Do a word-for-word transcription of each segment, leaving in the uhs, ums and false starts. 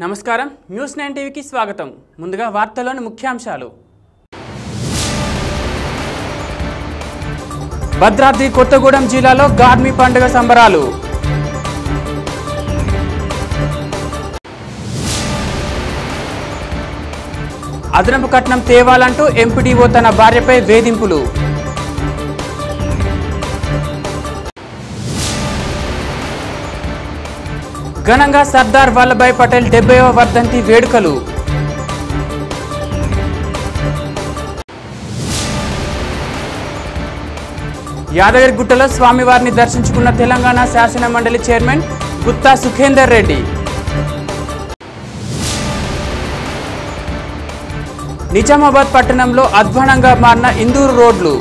నమస్కారం news nine టీవీకి స్వాగతం. ముందుగా వార్తల్లోని ముఖ్యాంశాలు. భద్రాద్రి కొత్తగూడెం జిల్లాలో గార్మి పండుగ సంబరాలు. అదనపు కట్నం తేవాలంటూ ఎంపీడీఓ తన భార్యపై వేధింపులు. ఘనంగా సర్దార్ వల్లభాయ్ పటేల్ డెబ్బైవ వర్ధంతి వేడుకలు. యాదగిరిగుట్టలో స్వామివారిని దర్శించుకున్న తెలంగాణ శాసన మండలి చైర్మన్ గుత్తా సుఖేందర్ రెడ్డి. నిజామాబాద్ పట్టణంలో అధ్వానంగా మారిన ఇందూరు రోడ్లు.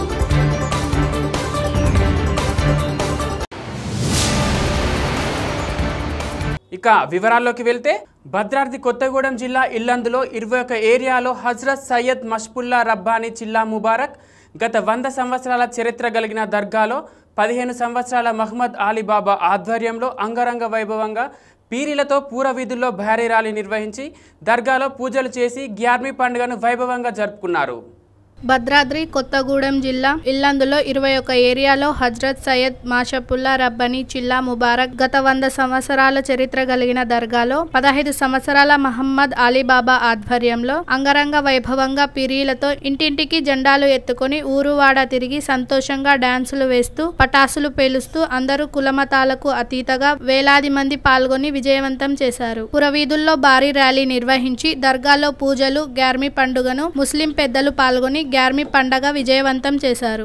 ఇక వివరాల్లోకి వెళ్తే, భద్రాద్రి కొత్తగూడెం జిల్లా ఇల్లందులో ఇరవై ఒక ఏరియాలో హజ్రత్ సయ్యద్ మష్పుల్లా రబ్బానీ చిల్లా ముబారక్ గత వంద సంవత్సరాల చరిత్ర కలిగిన దర్గాలో పదిహేను సంవత్సరాల మహమ్మద్ అలీబాబా ఆధ్వర్యంలో అంగరంగ వైభవంగా పీరీలతో పూరవీధుల్లో భారీ ర్యాలీ నిర్వహించి దర్గాలో పూజలు చేసి గ్యార్మీ పండుగను వైభవంగా జరుపుకున్నారు. భద్రాద్రి కొత్తగూడెం జిల్లా ఇల్లందులో ఇరవై ఒక ఏరియాలో హజ్రత్ సయ్యద్ మాషపుల్లా రబ్బానీ చిల్లా ముబారక్ గత వంద సంవత్సరాల చరిత్ర కలిగిన దర్గాలో పదహైదు సంవత్సరాల మహమ్మద్ అలీబాబా ఆధ్వర్యంలో అంగరంగ వైభవంగా పిరీలతో ఇంటింటికి జెండాలు ఎత్తుకొని ఊరువాడ తిరిగి సంతోషంగా డాన్సులు వేస్తూ పటాసులు పేలుస్తూ అందరూ కులమతాలకు అతీతగా వేలాది మంది పాల్గొని విజయవంతం చేశారు. పురవీధుల్లో భారీ ర్యాలీ నిర్వహించి దర్గాలో పూజలు గ్యార్మీ పండుగను ముస్లిం పెద్దలు పాల్గొని గ్యార్మీ పండగ విజయవంతం చేశారు.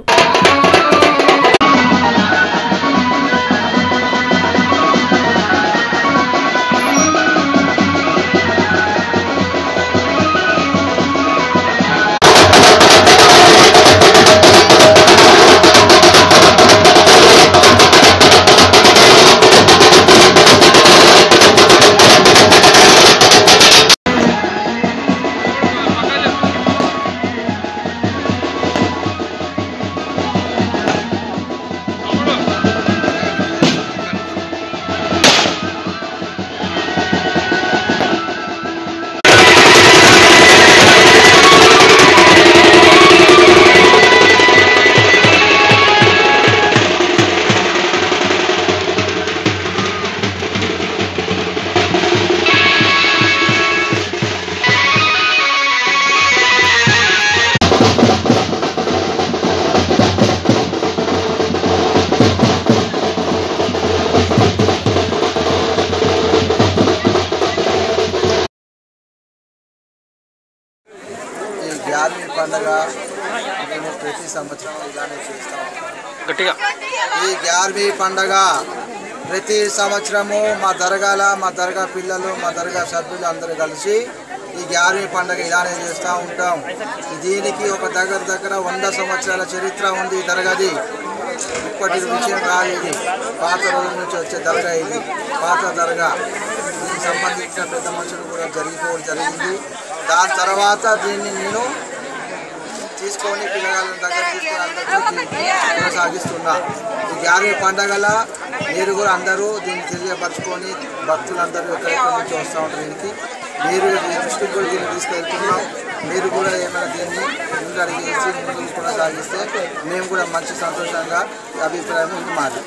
గ్యార్మీ పండుగ మేము ప్రతి సంవత్సరం ఇలానే చేస్తూ ఉంటాం. ఈ గ్యార్మీ పండుగ ప్రతి సంవత్సరము మా దర్గాల మా దర్గా పిల్లలు మా దర్గా సభ్యులు అందరూ కలిసి ఈ గ్యార్మీ పండుగ ఇలానే చేస్తూ ఉంటాం. దీనికి ఒక దగ్గర దగ్గర వంద సంవత్సరాల చరిత్ర ఉంది. ఈ దర్గాది ఇప్పటి విషయం కాదు, ఇది పాత రోజుల నుంచి వచ్చే దర్గా. ఇది పాత దర్గా. దీనికి సంబంధించిన పెద్ద మనుషులు కూడా జరిగిపోవడం జరిగింది. దాని తర్వాత దీన్ని నేను తీసుకొని పిల్లగాళ్ళని దగ్గర తీసుకొని అందరికీ కొనసాగిస్తున్నా. ఈ గ్యార్మీ పండగల మీరు కూడా అందరూ దీన్ని తెలియపరచుకొని భక్తులందరూ ఎక్కడెక్కడి నుంచి వస్తూ ఉంటారు. దీనికి మీరు దృష్టికి కూడా దీన్ని తీసుకెళ్తున్నాం. మీరు కూడా ఏమైనా దీన్ని ముందు అడిగేసి ముందు కొనసాగిస్తే మేము కూడా మంచి సంతోషంగా అభిప్రాయం ఉంది మాది.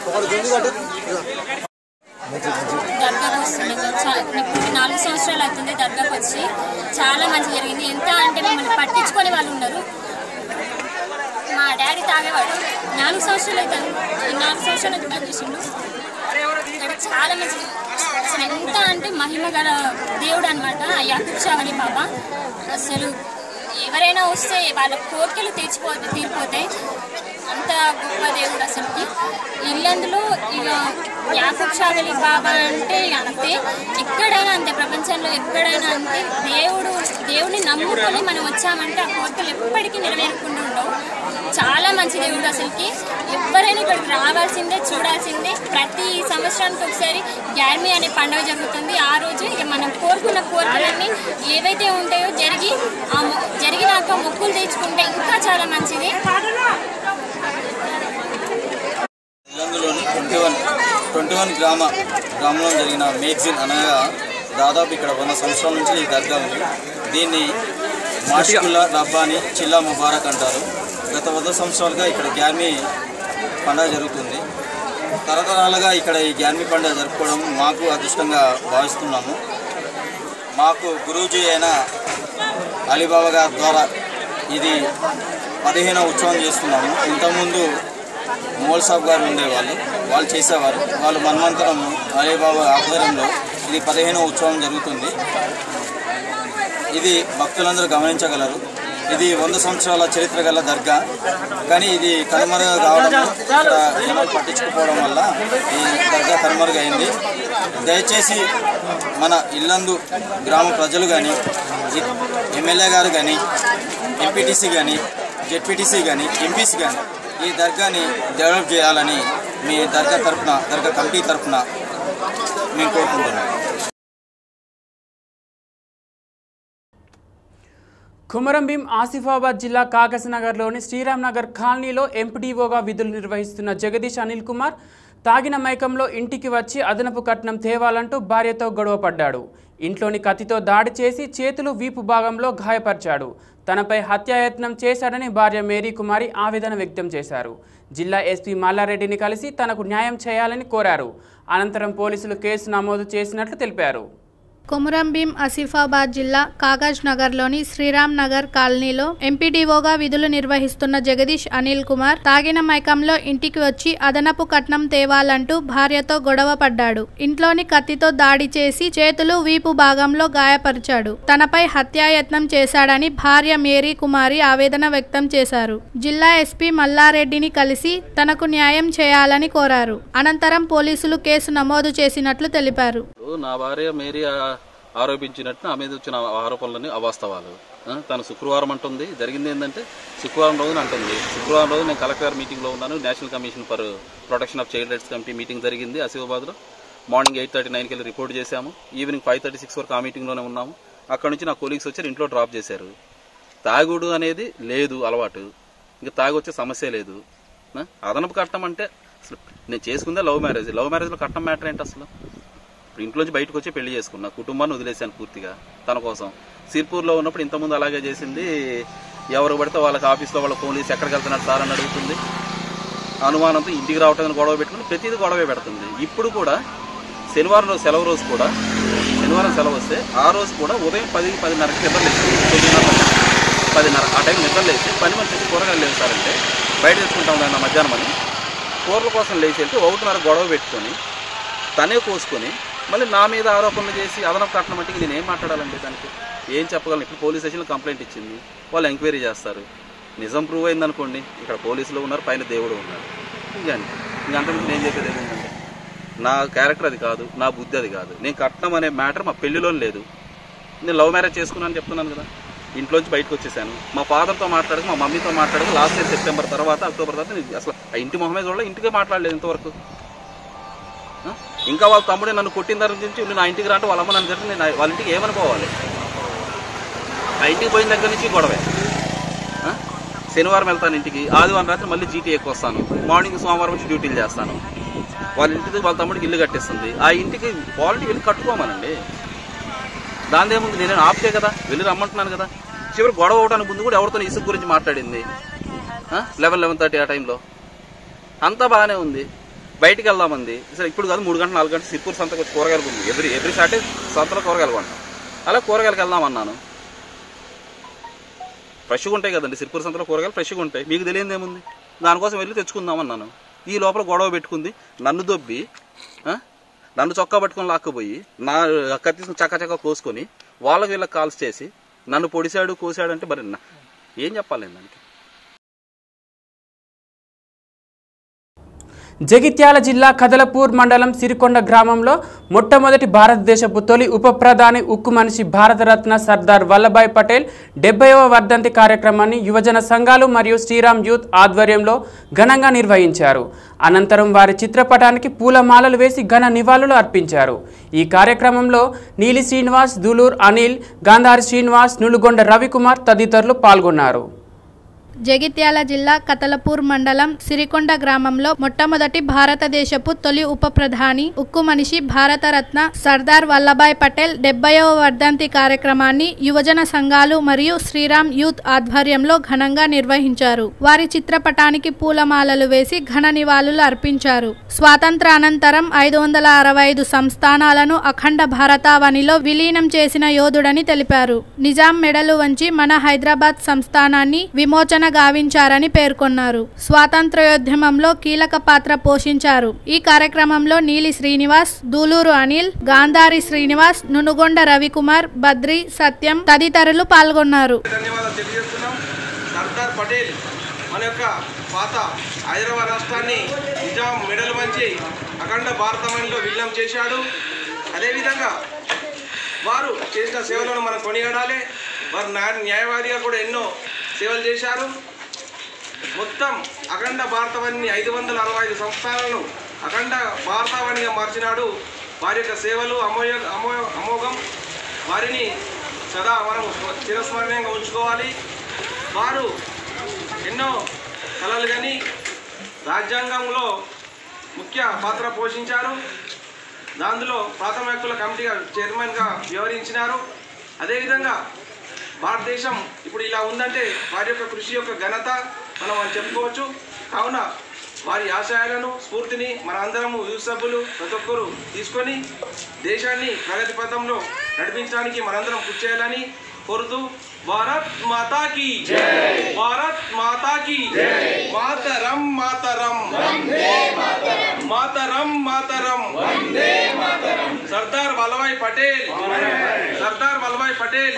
దర్గాకు వస్తున్నాం. నాలుగు సంవత్సరాలు అవుతుంది దర్గాకు వచ్చి. చాలా మంచి జరిగింది. ఎంత అంటే మమ్మల్ని పట్టించుకొని వాళ్ళు ఉన్నారు. మా డాడీ తాగేవాడు. నాలుగు సంవత్సరాలు అవుతాను. నాలుగు సంవత్సరాలు అయితే బంద్ చేసిండు. ఇక్కడ చాలా మంచి, అసలు ఎంత అంటే మహిమ గల దేవుడు అనమాట యాకూబ్ షా అలీ బాబా. అసలు ఎవరైనా వస్తే వాళ్ళ కోరికలు తీర్చిపో తీరిపోతాయి. అంత గొప్ప దేవుడు అసలుకి. ఇల్లందులో ఇక యాకూబ్ షా అలీ బాబా అంటే అంతే, ఎక్కడైనా అంతే, ప్రపంచంలో ఎక్కడైనా అంతే. దేవుడు దేవుడిని నమ్ముకొని మనం వచ్చామంటే ఆ కోరికలు ఎప్పటికీ నెరవేరకుండా ఉండవు. చాలా మంచి దేవుడు అసలుకి. ఎవరైనా ఇక్కడికి రావాల్సిందే, చూడాల్సిందే. ప్రతి సంవత్సరానికి ఒకసారి గ్యార్మీ అనే పండుగ జరుగుతుంది. ఆ రోజు ఇక మనం కోరుకున్న కోరికలన్నీ ఏవైతే ఉంటాయో జరిగి ఆ జరిగినాక మొక్కులు తెచ్చుకుంటే ఇంకా చాలా మంచిది. ఇల్లందులోని ట్వంటీ వన్ ట్వంటీ వన్ గ్రామ గ్రామంలో జరిగిన మేగ్జిన్ అనగా దాదాపు ఇక్కడ వంద సంవత్సరాల నుంచి ఈ దర్గా ఉంది. దీన్ని మాషపుల్లా రబ్బానీ చిల్లా ముబారక్ అంటారు. గత వంద సంవత్సరాలుగా ఇక్కడ గ్యార్మీ పండుగ జరుగుతుంది. తరతరాలుగా ఇక్కడ ఈ గ్యార్మీ పండుగ జరుపుకోవడం మాకు అదృష్టంగా భావిస్తున్నాము. మాకు గురూజీ అయిన అలీబాబా గారి ద్వారా ఇది పదిహేనవ ఉత్సవం చేస్తున్నాము. ఇంతకుముందు మోల్ సాబ్ గారు ఉండేవాళ్ళు, వాళ్ళు చేసేవారు. వాళ్ళు మన్వంతరం అలీబాబా ఆధ్వర్యంలో ఇది పదిహేనవ ఉత్సవం జరుగుతుంది. ఇది భక్తులందరూ గమనించగలరు. ఇది వంద సంవత్సరాల చరిత్ర గల దర్గా, కానీ ఇది కనుమరుగు కావడం, ఇక్కడ జనాలు పట్టించుకోవడం వల్ల ఈ దర్గా కనుమరుగైంది. దయచేసి మన ఇల్లందు గ్రామ ప్రజలు కానీ, ఎమ్మెల్యే గారు కానీ, ఎంపీటీసీ కానీ, జెడ్పీటీసీ కానీ, ఎంపీసీ కానీ ఈ దర్గాని డెవలప్ చేయాలని మీ దర్గా తరఫున దర్గా కమిటీ తరఫున మేము కోరుకుంటున్నాం. కుమరంభీం ఆసిఫాబాద్ జిల్లా కాగజ్నగర్లోని శ్రీరామ్ నగర్ కాలనీలో ఎంపీడీఓగా విధులు నిర్వహిస్తున్న జగదీష్ అనిల్ కుమార్ తాగిన మైకంలో ఇంటికి వచ్చి అదనపు కట్నం తేవాలంటూ భార్యతో గొడవపడ్డాడు. ఇంట్లోని కత్తితో దాడి చేసి చేతులు వీపు భాగంలో గాయపరిచాడు. తనపై హత్యాయత్నం చేశాడని భార్య మేరీ కుమారి ఆవేదన వ్యక్తం చేశారు. జిల్లా ఎస్పీ మల్లారెడ్డిని కలిసి తనకు న్యాయం చేయాలని కోరారు. అనంతరం పోలీసులు కేసు నమోదు చేసినట్లు తెలిపారు. కొమురంభీం ఆసిఫాబాద్ జిల్లా కాగజ్ నగర్లోని శ్రీరామ్ నగర్ కాలనీలో ఎంపీడీఓగా విధులు నిర్వహిస్తున్న జగదీష్ అనిల్ కుమార్ తాగిన మైకంలో ఇంటికి వచ్చి అదనపు కట్నం తేవాలంటూ భార్యతో గొడవ పడ్డాడు. ఇంట్లోని కత్తితో దాడి చేసి చేతులు వీపు భాగంలో గాయపరిచాడు. తనపై హత్యాయత్నం చేశాడని భార్య మేరీ కుమారి ఆవేదన వ్యక్తం చేశారు. జిల్లా ఎస్పీ మల్లారెడ్డిని కలిసి తనకు న్యాయం చేయాలని కోరారు. అనంతరం పోలీసులు కేసు నమోదు చేసినట్లు తెలిపారు. నా భార్య మేరీ ఆరోపించినట్టు నా మీద వచ్చిన ఆరోపణలని అవాస్తవాలు. తను శుక్రవారం అంటుంది. జరిగింది ఏంటంటే శుక్రవారం రోజున అంటుంది. శుక్రవారం రోజు నేను కలెక్టర్ మీటింగ్లో ఉన్నాను. National commission for protection of child rights committee meeting జరిగింది ఆసిఫాబాద్లో. మార్నింగ్ ఎయిట్ థర్టీ నైన్కి వెళ్ళి రిపోర్ట్ చేశాము. ఈవినింగ్ ఫైవ్ థర్టీ సిక్స్ వరకు ఆ మీటింగ్లోనే ఉన్నాము. అక్కడ నుంచి నా కొలీగ్స్ వచ్చారు, ఇంట్లో డ్రాప్ చేశారు. తాగుడు అనేది లేదు అలవాటు, ఇంకా తాగొచ్చే సమస్య లేదు. అదనపు కట్టం అంటే అసలు నేను చేసుకుందే లవ్ మ్యారేజ్. లవ్ మ్యారేజ్లో కట్టం మ్యాటర్ ఏంటి అసలు? ఇంట్లోంచి బయటకు వచ్చి పెళ్లి చేసుకున్నా, కుటుంబాన్ని వదిలేశాను పూర్తిగా తన కోసం. సిర్పూర్లో ఉన్నప్పుడు ఇంతకుముందు అలాగే చేసింది. ఎవరు పడితే వాళ్ళకి ఆఫీస్లో వాళ్ళ ఫోన్ చేసి ఎక్కడికి వెళ్తున్నారు సార్ అని అడుగుతుంది. అనుమానంతో ఇంటికి రావటానికి గొడవ పెట్టుకుని ప్రతిదీ గొడవే పెడుతుంది. ఇప్పుడు కూడా శనివారం రోజు సెలవు రోజు కూడా శనివారం సెలవు వస్తే ఆ రోజు కూడా ఉదయం పది పదిన్నరకి నిద్ర లేచి తొమ్మిదిన్నర పదిన్నర ఆ టైం నిద్ర లేచి పని మంది వచ్చి కూరగాయలు లేవు సార్ అంటే బయట తెచ్చుకుంటాం అన్న మధ్యాహ్నం అని కూరల కోసం లేచి వెళ్తే ఒకటిన్నర గొడవ పెట్టుకొని తనే కోసుకొని మళ్ళీ నా మీద ఆరోపణలు చేసి అదనపు కట్నం అంటే నేను ఏం మాట్లాడాలండి? దానికి ఏం చెప్పగలను? ఇప్పుడు పోలీస్ స్టేషన్లో కంప్లైంట్ ఇచ్చింది, వాళ్ళు ఎంక్వైరీ చేస్తారు. నిజం ప్రూవ్ అయిందనుకోండి, ఇక్కడ పోలీసులు ఉన్నారు, పైన దేవుడు ఉన్నారు. ఇంకండి ఇంకంతకు నేను చెప్పేది ఏంటంటే నా క్యారెక్టర్ అది కాదు, నా బుద్ధి అది కాదు. నేను కట్నం అనే మ్యాటర్ మా పెళ్లిలో లేదు. నేను లవ్ మ్యారేజ్ చేసుకున్నాను చెప్తున్నాను కదా. ఇంట్లోంచి బయటకు వచ్చేసాను. మా ఫాదర్తో మాట్లాడక మా మమ్మీతో మాట్లాడక లాస్ట్ ఇయర్ సెప్టెంబర్ తర్వాత అక్టోబర్ తర్వాత నేను అసలు ఆ ఇంటి మొహమే చూడలే, ఇంటికే మాట్లాడలేదు ఇంతవరకు. ఇంకా వాళ్ళ తమ్ముడే నన్ను కొట్టిన దగ్గర నుంచి నేను ఆ ఇంటికి రాంటే వాళ్ళ అమ్మ నన్ను జరిగి నేను వాళ్ళ ఇంటికి ఏమనుకోవాలి? ఆ ఇంటికి పోయిన దగ్గర నుంచి గొడవే. శనివారం వెళ్తాను ఇంటికి, ఆదివారం రాత్రి మళ్ళీ జీటీఏకి వస్తాను, మార్నింగ్ సోమవారం వచ్చి డ్యూటీలు చేస్తాను. వాళ్ళ ఇంటికి వాళ్ళ తమ్ముడికి ఇల్లు కట్టేస్తుంది. ఆ ఇంటికి వాళ్ళకి వెళ్ళి కట్టుకోమనండి, దానిదేముంది? నేనే ఆపితే కదా వెళ్ళి రమ్మంటున్నాను కదా. చివరి గొడవ అవడానికి ముందు కూడా ఎవరితో ఇసుక గురించి మాట్లాడింది లెవెన్ లెవెన్ థర్టీ ఆ టైంలో. అంతా బాగానే ఉంది. బయటికి వెళ్దామంది. సరే ఇప్పుడు కాదు, మూడు గంటలు నాలుగు గంటలు సిర్పూర్ సంతకు వచ్చి కూరగాయలు ఉంది. ఎవ్రీ ఎవ్రీ సాటర్డే సంతలో కూరగాయలు కొంటాం. అలా కూరగాయలకు వెళ్దామన్నాను. ఫ్రెష్గా ఉంటాయి కదండి సిర్పూర్ సంతలో కూరగాయలు, ఫ్రెష్గా ఉంటాయి. మీకు తెలియదు ఏముంది? దానికోసం వెళ్ళి తెచ్చుకుందామన్నాను. ఈ లోపల గొడవ పెట్టుకుంది, నన్ను దొబ్బి నన్ను చొక్కా పట్టుకొని లాక్కుపోయి నా కత్తి తీసుకుని చక్క చక్క కోసుకొని వాళ్ళకి వీళ్ళకి కాల్స్ చేసి నన్ను పొడిశాడు కోసాడు అంటే మరి ఏం చెప్పాలి దానికి? జగిత్యాల జిల్లా కదలపూర్ మండలం సిరికొండ గ్రామంలో మొట్టమొదటి భారతదేశపు తొలి ఉప ప్రధాని ఉక్కు మనిషి భారతరత్న సర్దార్ వల్లభాయ్ పటేల్ డెబ్బైవ వర్ధంతి కార్యక్రమాన్ని యువజన సంఘాలు మరియు శ్రీరామ్ యూత్ ఆధ్వర్యంలో ఘనంగా నిర్వహించారు. అనంతరం వారి చిత్రపటానికి పూలమాలలు వేసి ఘన నివాళులు అర్పించారు. ఈ కార్యక్రమంలో నీలి శ్రీనివాస్, దులూర్ అనిల్, గాంధారి శ్రీనివాస్, నులుగొండ రవికుమార్ తదితరులు పాల్గొన్నారు. జగిత్యాల జిల్లా కతలపూర్ మండలం సిరికొండ గ్రామంలో మొట్టమొదటి భారతదేశపు తొలి ఉప ప్రధాని ఉక్కు మనిషి భారతరత్న సర్దార్ వల్లభాయ్ పటేల్ డెబ్బైవ వర్ధంతి కార్యక్రమాన్ని యువజన సంఘాలు మరియు శ్రీరామ్ యూత్ ఆధ్వర్యంలో ఘనంగా నిర్వహించారు. వారి చిత్రపటానికి పూలమాలలు వేసి ఘన నివాళులు అర్పించారు. స్వాతంత్ర అనంతరం ఐదు వందల అరవై ఐదు సంస్థానాలను అఖండ భారతావనిలో విలీనం చేసిన యోధుడని తెలిపారు. నిజాం మెడలు వంచి మన హైదరాబాద్ సంస్థానాన్ని విమోచన గావించారని పేర్కొన్నారు. స్వాతంత్ర్యోద్యమంలో కీలక పాత్ర పోషించారు. ఈ కార్యక్రమంలో నీలి శ్రీనివాస్, దూలూరు అనిల్, గాంధారి శ్రీనివాస్, నునుగొండ రవికుమార్, బద్రి, సత్యం తదితరులు పాల్గొన్నారు. సర్దార్ పటేల్ మన యొక్క పాత హైదరాబాద్ రాష్ట్రాన్ని నిజాం మెడలు వంచి అఖండ భారతమణిలో విలీనం చేశాడు. అదేవిధంగా వారు చేసిన సేవలను మనం కొనియాడాలి. వారు న్యాయవాదిగా కూడా ఎన్నో సేవలు చేశారు. మొత్తం అఖండ భారతవాణిని ఐదు వందల అరవై ఐదు సంస్థానాలను అఖండ భారతవాణిగా మార్చినాడు. వారి యొక్క సేవలు అమోయ అమో అమోఘం. వారిని సదా మనం చిరస్మరణీయంగా ఉంచుకోవాలి. వారు ఎన్నో కళలు కానీ రాజ్యాంగంలో ముఖ్య పాత్ర పోషించారు. దానిలో ప్రాథమిక హక్కుల కమిటీగా చైర్మన్గా వ్యవహరించినారు. అదేవిధంగా భారతదేశం ఇప్పుడు ఇలా ఉందంటే వారి యొక్క కృషి యొక్క ఘనత మనం అని చెప్పుకోవచ్చు. కావున వారి ఆశయాలను స్ఫూర్తిని మన అందరము యూత్ సభ్యులు ప్రతి ఒక్కరూ తీసుకొని దేశాన్ని ప్రగతి పథంలో నడిపించడానికి మనందరం కృషి చేయాలని కోరుతూ భారత్ మాతాకి భారత్ మాతాకి మాతరం మాతరం మాతరం మాతరం సర్దార్ వల్లభాయ్ పటేల్ సర్దార్ వల్లభాయ్ పటేల్.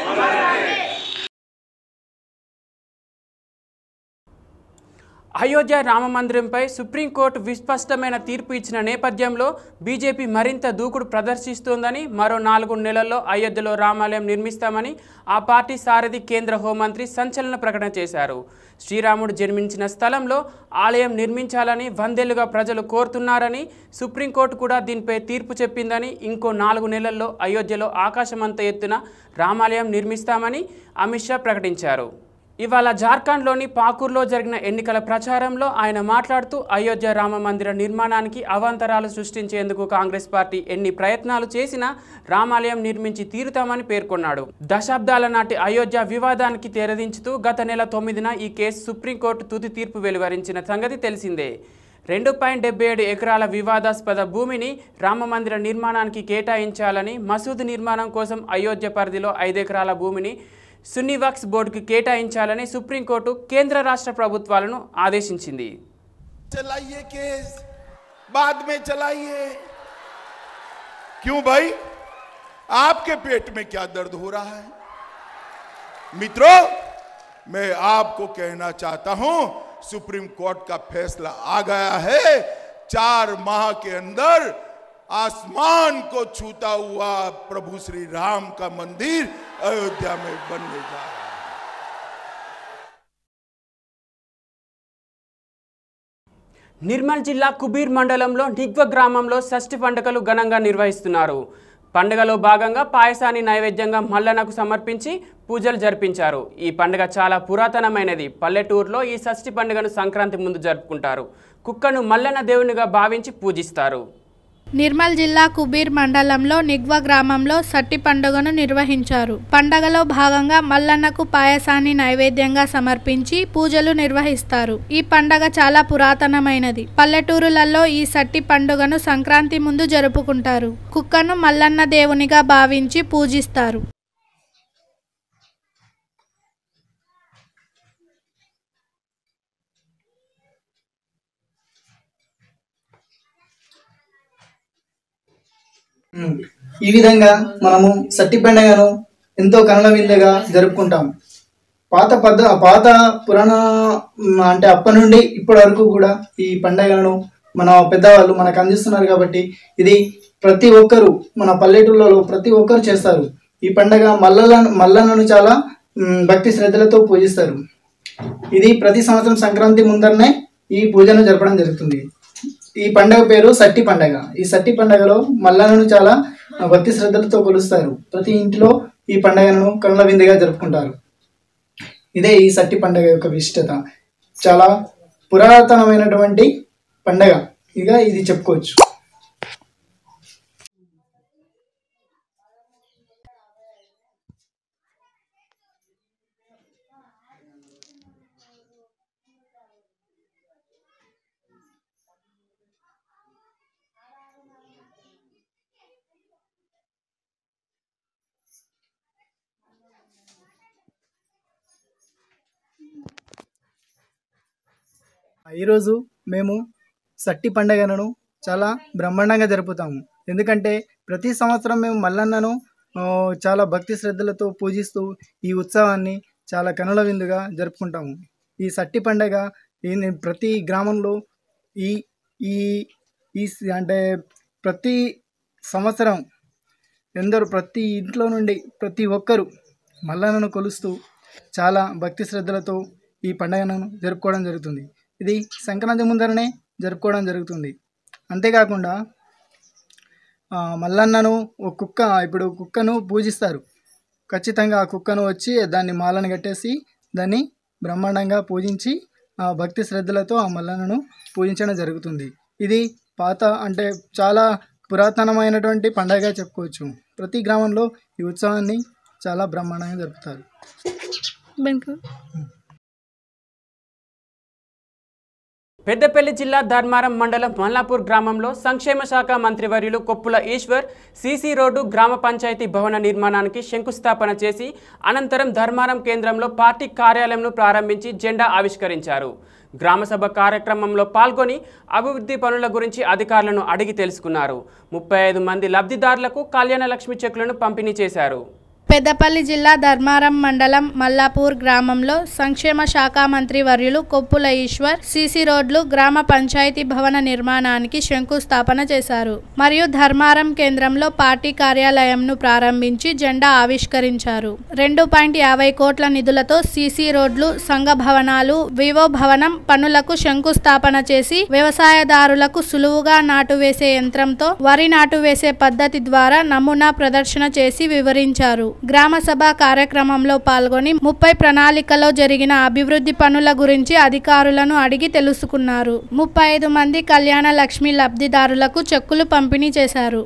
అయోధ్య రామ మందిరంపై సుప్రీంకోర్టు విస్పష్టమైన తీర్పు ఇచ్చిన నేపథ్యంలో బీజేపీ మరింత దూకుడు ప్రదర్శిస్తోందని, మరో నాలుగు నెలల్లో అయోధ్యలో రామాలయం నిర్మిస్తామని ఆ పార్టీ సారథి కేంద్ర హోంమంత్రి సంచలన ప్రకటన చేశారు. శ్రీరాముడు జన్మించిన స్థలంలో ఆలయం నిర్మించాలని వందేళ్లుగా ప్రజలు కోరుతున్నారని, సుప్రీంకోర్టు కూడా దీనిపై తీర్పు చెప్పిందని, ఇంకో నాలుగు నెలల్లో అయోధ్యలో ఆకాశమంత ఎత్తున రామాలయం నిర్మిస్తామని అమిత్ షా ప్రకటించారు. ఇవాళ జార్ఖండ్లోని పాకూర్లో జరిగిన ఎన్నికల ప్రచారంలో ఆయన మాట్లాడుతూ అయోధ్య రామ మందిర నిర్మాణానికి అవాంతరాలు సృష్టించేందుకు కాంగ్రెస్ పార్టీ ఎన్ని ప్రయత్నాలు చేసినా రామాలయం నిర్మించి తీరుతామని పేర్కొన్నాడు. దశాబ్దాల నాటి అయోధ్య వివాదానికి తెరదించుతూ గత నెల తొమ్మిదిన ఈ కేసు సుప్రీంకోర్టు తుది తీర్పు వెలువరించిన సంగతి తెలిసిందే. రెండు పాయింట్ డెబ్బై ఏడు ఎకరాల వివాదాస్పద భూమిని రామమందిర నిర్మాణానికి కేటాయించాలని, మసూద్ నిర్మాణం కోసం అయోధ్య పరిధిలో ఐదు ఎకరాల భూమిని సున్నీ వక్ఫ్ బోర్డుకు కేటాయించాలని సుప్రీంకోర్టు కేంద్ర రాష్ట్ర ప్రభుత్వాలను ఆదేశించింది. चलाइए केस बाद में चलाइए. क्यों भाई, आपके पेट में क्या दर्द हो रहा है? मित्रों, मैं आपको कहना चाहता हूं, सुप्रीम कोर्ट का फैसला आ गया है. चार माह के अंदर आसमान को छूता हुआ प्रभु श्री राम का मंदिर अयोध्या में बनने जा रहा है. నిర్మల్ జిల్లా కుబీర్ మండలంలో నిగ్వ గ్రామంలో షష్ఠి పండుగలు ఘనంగా నిర్వహిస్తున్నారు. పండుగలో భాగంగా పాయసాన్ని నైవేద్యంగా మల్లన్నకు సమర్పించి పూజలు జరిపించారు. ఈ పండుగ చాలా పురాతనమైనది. పల్లెటూరులో ఈ షష్ఠి పండుగను సంక్రాంతి ముందు జరుపుకుంటారు. కుక్కను మల్లన్న దేవునిగా భావించి పూజిస్తారు. నిర్మల్ జిల్లా కుబీర్ మండలంలో నిగ్వ గ్రామంలో షష్ఠి పండుగను నిర్వహించారు. పండుగలో భాగంగా మల్లన్నకు పాయసాన్ని నైవేద్యంగా సమర్పించి పూజలు నిర్వహిస్తారు. ఈ పండుగ చాలా పురాతనమైనది. పల్లెటూరులలో ఈ షష్ఠి పండుగను సంక్రాంతి ముందు జరుపుకుంటారు. కుక్కను మల్లన్న దేవునిగా భావించి పూజిస్తారు. ఈ విధంగా మనము షష్ఠి పండుగను ఎంతో కనుల విందుగా జరుపుకుంటాం. పాత పద్ధ పాత పురాణ అంటే అప్పటి నుండి ఇప్పటి వరకు కూడా ఈ పండుగలను మన పెద్దవాళ్ళు మనకు అందిస్తున్నారు. కాబట్టి ఇది ప్రతి ఒక్కరు మన పల్లెటూళ్ళలో ప్రతి ఒక్కరు చేస్తారు. ఈ పండుగ మల్లల మల్లన్నను చాలా భక్తి శ్రద్ధలతో పూజిస్తారు. ఇది ప్రతి సంవత్సరం సంక్రాంతి ముందరనే ఈ పూజను జరపడం జరుగుతుంది. ఈ పండుగ పేరు షష్ఠి పండుగ. ఈ షష్ఠి పండుగలో మల్లన్నను చాలా భక్తి శ్రద్ధలతో కొలుస్తారు. ప్రతి ఇంటిలో ఈ పండుగను కనుల విందుగా జరుపుకుంటారు. ఇదే ఈ సట్టి పండగ యొక్క విశిష్టత. చాలా పురాతనమైనటువంటి పండగ ఇక ఇది చెప్పుకోవచ్చు. ఈరోజు మేము సట్టి పండుగను చాలా బ్రహ్మాండంగా జరుపుతాము. ఎందుకంటే ప్రతి సంవత్సరం మేము మల్లన్నను చాలా భక్తి శ్రద్ధలతో పూజిస్తూ ఈ ఉత్సవాన్ని చాలా కనుల విందుగా జరుపుకుంటాము. ఈ సట్టి పండుగ ప్రతి గ్రామంలో ఈ ఈ ఈ అంటే ప్రతి సంవత్సరం ఎందరో ప్రతి ఇంట్లో నుండి ప్రతి ఒక్కరూ మల్లన్నను కొలుస్తూ చాలా భక్తి శ్రద్ధలతో ఈ పండుగను జరుపుకోవడం జరుగుతుంది. ఇది సంక్రాంతి ముందరనే జరుపుకోవడం జరుగుతుంది. అంతేకాకుండా మల్లన్నను ఒక కుక్క ఇప్పుడు కుక్కను పూజిస్తారు. ఖచ్చితంగా ఆ కుక్కను వచ్చి దాన్ని మాలను కట్టేసి దాన్ని బ్రహ్మాండంగా పూజించి ఆ భక్తి శ్రద్ధలతో ఆ మల్లన్నను పూజించడం జరుగుతుంది. ఇది పాత అంటే చాలా పురాతనమైనటువంటి పండుగగా చెప్పుకోవచ్చు. ప్రతి గ్రామంలో ఈ ఉత్సవాన్ని చాలా బ్రహ్మాండంగా జరుపుతారు. పెద్దపల్లి జిల్లా ధర్మారం మండలం మల్లాపూర్ గ్రామంలో సంక్షేమ శాఖ మంత్రివర్యులు కొప్పుల ఈశ్వర్ సీసీ రోడ్డు గ్రామ పంచాయతీ భవన నిర్మాణానికి శంకుస్థాపన చేసి అనంతరం ధర్మారం కేంద్రంలో పార్టీ కార్యాలయంను ప్రారంభించి జెండా ఆవిష్కరించారు. గ్రామసభ కార్యక్రమంలో పాల్గొని అభివృద్ధి పనుల గురించి అధికారులను అడిగి తెలుసుకున్నారు. ముప్పై ఐదు మంది లబ్ధిదారులకు కళ్యాణ లక్ష్మి చెక్కులను పంపిణీ చేశారు. పెద్దపల్లి జిల్లా ధర్మారం మండలం మల్లాపూర్ గ్రామంలో సంక్షేమ శాఖ మంత్రి వర్యులు కొప్పుల ఈశ్వర్ సీసీ రోడ్లు గ్రామ పంచాయతీ భవన నిర్మాణానికి శంకుస్థాపన చేశారు. మరియు ధర్మారం కేంద్రంలో పార్టీ కార్యాలయంను ప్రారంభించి జెండా ఆవిష్కరించారు. రెండు పాయింట్ యాభై కోట్ల నిధులతో సీసీ రోడ్లు, సంఘ భవనాలు, వివో భవనం పనులకు శంకుస్థాపన చేసి వ్యవసాయదారులకు సులువుగా నాటు వేసే యంత్రంతో వరి నాటు వేసే పద్ధతి ద్వారా నమూనా ప్రదర్శన చేసి వివరించారు. గ్రామ సభ కార్యక్రమంలో పాల్గొని ముప్పై ప్రణాళికలో జరిగిన అభివృద్ధి పనుల గురించి అధికారులను అడిగి తెలుసుకున్నారు. ముప్పై ఐదు మంది కళ్యాణ లక్ష్మి లబ్ధిదారులకు చెక్కులు పంపిణీ చేశారు.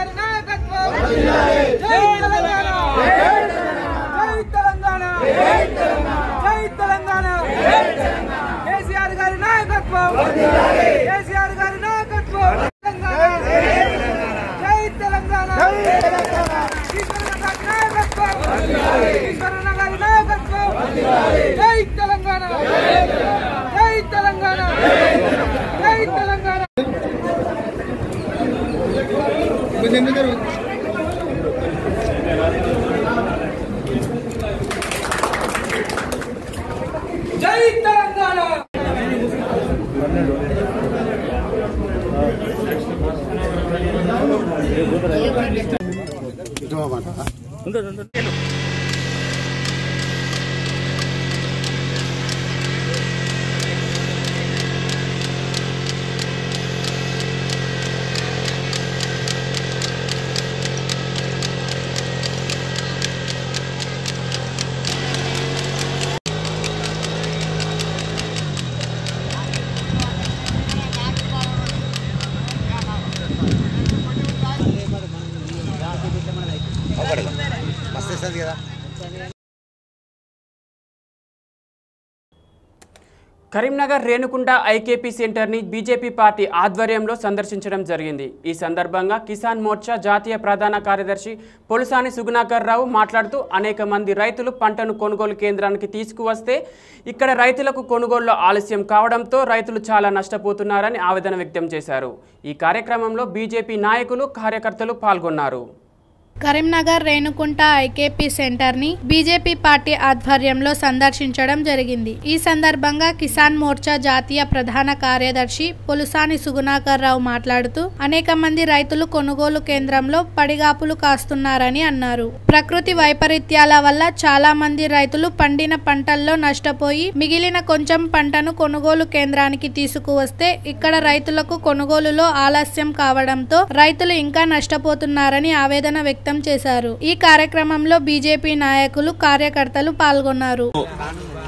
కరీంనగర్ రేణుకుంట ఐకేపీ సెంటర్ని బీజేపీ పార్టీ ఆధ్వర్యంలో సందర్శించడం జరిగింది. ఈ సందర్భంగా కిసాన్ మోర్చా జాతీయ ప్రధాన కార్యదర్శి పొలుసాని సుగుణాకర్ రావు మాట్లాడుతూ అనేక మంది రైతులు పంటను కొనుగోలు కేంద్రానికి తీసుకువస్తే ఇక్కడ రైతులకు కొనుగోలులో ఆలస్యం కావడంతో రైతులు చాలా నష్టపోతున్నారని ఆవేదన వ్యక్తం చేశారు. ఈ కార్యక్రమంలో బీజేపీ నాయకులు, కార్యకర్తలు పాల్గొన్నారు. కరీంనగర్ రేణుకుంట ఐకేపీ సెంటర్ ని బీజేపీ పార్టీ ఆధ్వర్యంలో సందర్శించడం జరిగింది. ఈ సందర్భంగా కిసాన్ మోర్చా జాతీయ ప్రధాన కార్యదర్శి పొలుసాని సుగుణాకర్ రావు మాట్లాడుతూ అనేక మంది రైతులు కొనుగోలు కేంద్రంలో పడిగాపులు కాస్తున్నారని అన్నారు. ప్రకృతి వైపరీత్యాల వల్ల చాలా మంది రైతులు పండిన పంటల్లో నష్టపోయి మిగిలిన కొంచెం పంటను కొనుగోలు కేంద్రానికి తీసుకువస్తే ఇక్కడ రైతులకు కొనుగోలులో ఆలస్యం కావడంతో రైతులు ఇంకా నష్టపోతున్నారని ఆవేదన వ్యక్తం చేశారు. ఈ కార్యక్రమంలో బీజేపీ నాయకులు, కార్యకర్తలు పాల్గొన్నారు.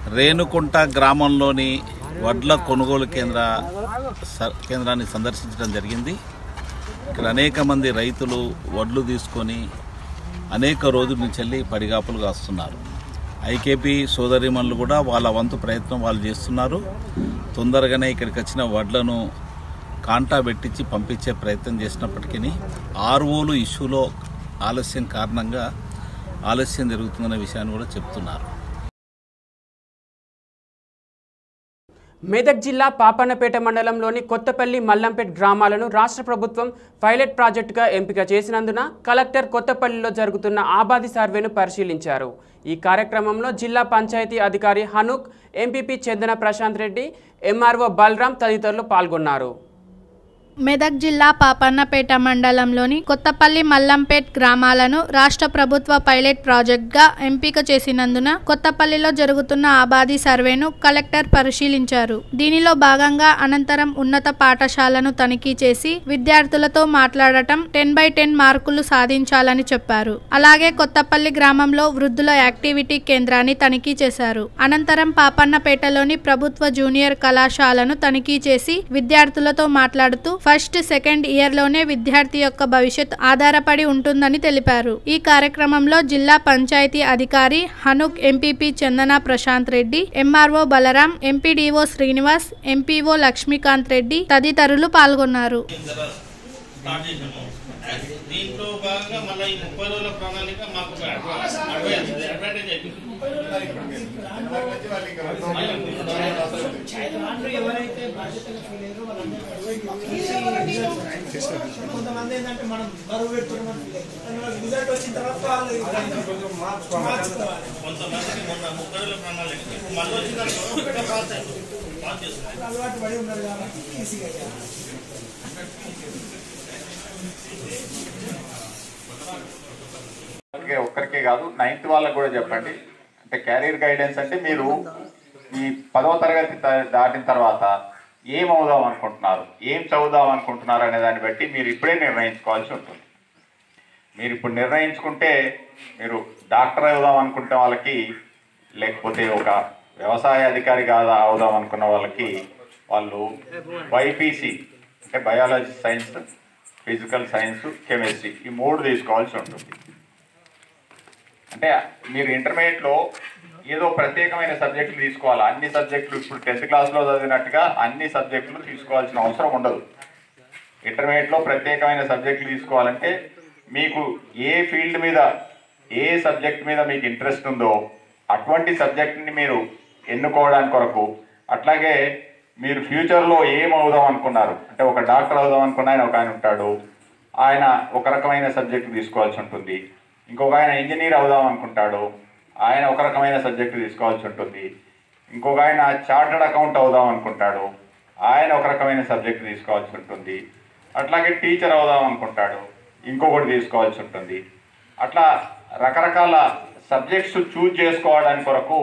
రేణుకుంట గ్రామంలోని వడ్ల కొనుగోలు కేంద్ర కేంద్రాన్ని సందర్శించడం జరిగింది. ఇక్కడ అనేక మంది రైతులు వడ్లు తీసుకొని అనేక రోజుల నుంచి వెళ్ళి పడిగాపులు కాస్తున్నారు. ఐకేపీ సోదరిమణులు కూడా వాళ్ళ వంతు ప్రయత్నం వాళ్ళు చేస్తున్నారు. తొందరగానే ఇక్కడికి వచ్చిన వడ్లను కాంటా పెట్టించి పంపించే ప్రయత్నం చేసినప్పటికీ ఆర్ఓలు ఇష్యూలో ఆలస్యం కారణంగా ఆలస్యం జరుగుతుందనే విషయాన్ని కూడా చెప్తున్నారు. మెదక్ జిల్లా పాపన్నపేట మండలంలోని కొత్తపల్లి మల్లంపేట్ గ్రామాలను రాష్ట్ర ప్రభుత్వం పైలట్ ప్రాజెక్టుగా ఎంపిక చేసినందున కలెక్టర్ కొత్తపల్లిలో జరుగుతున్న ఆబాది సర్వేను పరిశీలించారు. ఈ కార్యక్రమంలో జిల్లా పంచాయతీ అధికారి హనుక్, ఎంపీపీ చందన ప్రశాంత్ రెడ్డి, ఎంఆర్ఓ బలరాం తదితరులు పాల్గొన్నారు. మెదక్ జిల్లా పాపన్నపేట మండలంలోని కొత్తపల్లి మల్లంపేట్ గ్రామాలను రాష్ట్ర ప్రభుత్వ పైలట్ ప్రాజెక్ట్గా ఎంపిక చేసినందున కొత్తపల్లిలో జరుగుతున్న ఆబాది సర్వేను కలెక్టర్ పరిశీలించారు. దీనిలో భాగంగా అనంతరం ఉన్నత పాఠశాలను తనిఖీ చేసి విద్యార్థులతో మాట్లాడటం, టెన్ బై టెన్ మార్కులు సాధించాలని చెప్పారు. అలాగే కొత్తపల్లి గ్రామంలో వృద్ధుల యాక్టివిటీ కేంద్రాన్ని తనిఖీ చేశారు. అనంతరం పాపన్నపేటలోని ప్రభుత్వ జూనియర్ కళాశాలను తనిఖీ చేసి విద్యార్థులతో మాట్లాడుతూ ఫస్ట్ సెకండ్ ఇయర్ లోనే విద్యార్థి యొక్క భవిష్యత్ ఆధారపడి ఉంటుందని తెలిపారు. ఈ కార్యక్రమంలో జిల్లా పంచాయతీ అధికారి Hanuk, MPP Chandana Prashanth Reddy, MRO Balaram, MPDO Srinivas, MPO Lakshmikanth Reddy తదితరులు పాల్గొన్నారు. దీంట్లో భాగంగా మళ్ళీ ఈ ముప్పై రోజుల ప్రణాళిక మాకు అడ్వాంటేజ్ ఎవరైతే కొంతమంది ఏంటంటే మనం బరువు పెడుతున్నాం, రిజల్ట్ వచ్చిన తర్వాత కొంతమందికి మొన్న ముప్పై రోజుల ప్రణాళిక ఇప్పుడు మళ్ళీ వచ్చిన అలవాటు పడి ఉన్నారు కాబట్టి ఈజీగా ఒక్కరికే కాదు, నైన్త్ వాళ్ళకి కూడా చెప్పండి. అంటే క్యారియర్ గైడెన్స్ అంటే మీరు ఈ పదవ తరగతి దాటిన తర్వాత ఏం అవుదాం అనుకుంటున్నారు, ఏం చదువుదాం అనుకుంటున్నారు అనే దాన్ని బట్టి మీరు ఇప్పుడే నిర్ణయించుకోవాల్సి ఉంటుంది. మీరు ఇప్పుడు నిర్ణయించుకుంటే మీరు డాక్టర్ అవుదాం అనుకుంటే వాళ్ళకి, లేకపోతే ఒక వ్యవసాయ అధికారి కాదా అవుదాం అనుకున్న వాళ్ళకి వాళ్ళు బైపీసీ అంటే biology science, physical science, chemistry ఈ మూడు తీసుకోవాల్సి ఉంటుంది. అంటే మీరు ఇంటర్మీడియట్లో ఏదో ప్రత్యేకమైన సబ్జెక్టులు తీసుకోవాలి. అన్ని సబ్జెక్టులు ఇప్పుడు టెన్త్ క్లాస్లో చదివినట్టుగా అన్ని సబ్జెక్టులు తీసుకోవాల్సిన అవసరం ఉండదు. ఇంటర్మీడియట్లో ప్రత్యేకమైన సబ్జెక్టులు తీసుకోవాలంటే మీకు ఏ ఫీల్డ్ మీద, ఏ సబ్జెక్ట్ మీద మీకు ఇంట్రెస్ట్ ఉందో అటువంటి సబ్జెక్ట్ని మీరు ఎన్నుకోవడానికి కొరకు, అట్లాగే మీరు ఫ్యూచర్లో ఏం అవుదాం అనుకున్నారు అంటే ఒక డాక్టర్ అవుదాం అనుకున్న ఆయన ఒక ఆయన ఉంటాడు, ఆయన ఒక రకమైన సబ్జెక్టు తీసుకోవాల్సి ఉంటుంది. ఇంకొక ఆయన ఇంజనీర్ అవుదాం అనుకుంటాడు, ఆయన ఒక రకమైన సబ్జెక్టు తీసుకోవాల్సి ఉంటుంది. ఇంకొక ఆయన చార్టర్డ్ అకౌంట్ అవుదాం అనుకుంటాడు, ఆయన ఒక రకమైన సబ్జెక్టు తీసుకోవాల్సి ఉంటుంది. అట్లాగే టీచర్ అవుదాం అనుకుంటాడు, ఇంకొకటి తీసుకోవాల్సి ఉంటుంది. అట్లా రకరకాల సబ్జెక్ట్స్ చూజ్ చేసుకోవడానికి కొరకు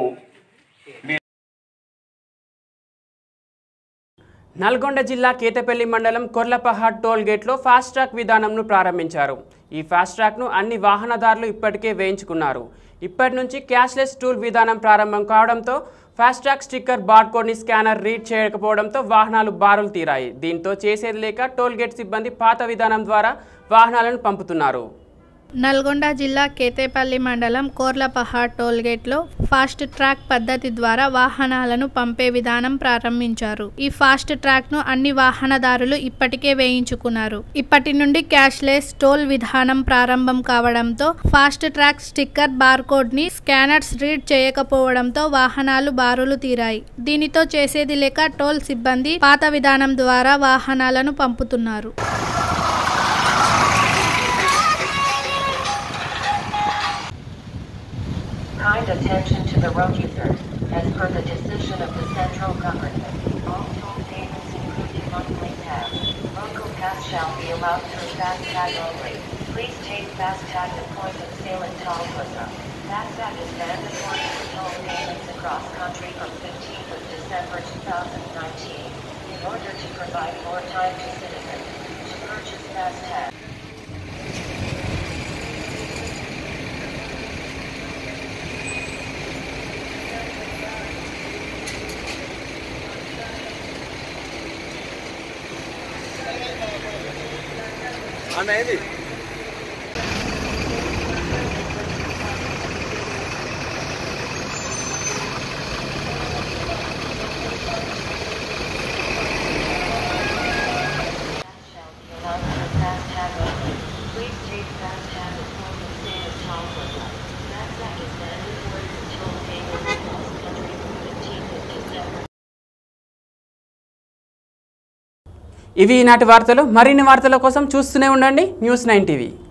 నల్గొండ జిల్లా కేతపల్లి మండలం కొర్లపహాడ్ టోల్ గేట్లో ఫాస్ట్ ట్రాక్ విధానంను ప్రారంభించారు. ఈ ఫాస్ట్ ట్రాక్ను అన్ని వాహనదారులు ఇప్పటికే వేయించుకున్నారు. ఇప్పటి నుంచి క్యాష్లెస్ టూల్ విధానం ప్రారంభం కావడంతో ఫాస్ట్ ట్రాక్ స్టిక్కర్ బార్కోడ్ని స్కానర్ రీడ్ చేయకపోవడంతో వాహనాలు బారులు తీరాయి. దీంతో చేసేది లేక టోల్ గేట్ సిబ్బంది పాత విధానం ద్వారా వాహనాలను పంపుతున్నారు. నల్గొండ జిల్లా కేతేపల్లి మండలం కోర్లపహాడ్ టోల్గేట్లో ఫాస్ట్ ట్రాక్ పద్ధతి ద్వారా వాహనాలను పంపే విధానం ప్రారంభించారు. ఈ ఫాస్ట్ ట్రాక్ ను అన్ని వాహనదారులు ఇప్పటికే వేయించుకున్నారు. ఇప్పటి నుండి క్యాష్లెస్ టోల్ విధానం ప్రారంభం కావడంతో ఫాస్ట్ ట్రాక్ స్టిక్కర్ బార్కోడ్ ని స్కానర్స్ రీడ్ చేయకపోవడంతో వాహనాలు బారులు తీరాయి. దీనితో చేసేది లేక టోల్ సిబ్బంది పాత విధానం ద్వారా వాహనాలను పంపుతున్నారు. Kind attention to the road user. As per the decision of the central government, all toll payments including monthly pass, local pass shall be allowed through FASTag only. Please take FASTag the point of sale in Toll Plaza. FASTag is mandatory for toll payments across country from fifteenth of December two thousand nineteen. In order to provide more time to citizens to purchase FASTag. ఇవి ఈనాటి వార్తలు. మరిన్ని వార్తల కోసం చూస్తూనే ఉండండి news nine TV.